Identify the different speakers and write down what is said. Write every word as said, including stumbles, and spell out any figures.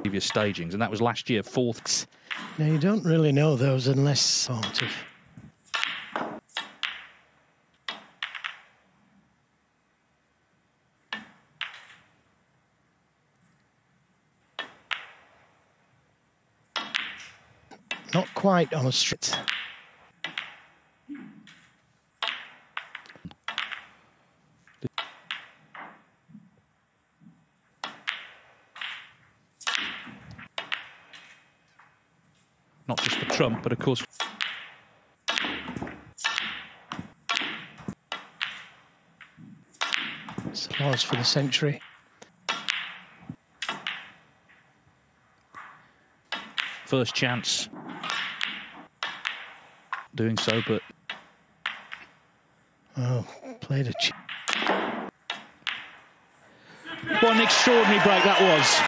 Speaker 1: previous stagings, and that was last year, fourth.
Speaker 2: Now, you don't really know those unless sort of... Not quite on a straight.
Speaker 1: Not just for Trump, but of course.
Speaker 2: It's applause for the century.
Speaker 1: First chance doing so, but
Speaker 2: oh, played a.
Speaker 1: What an extraordinary break that was.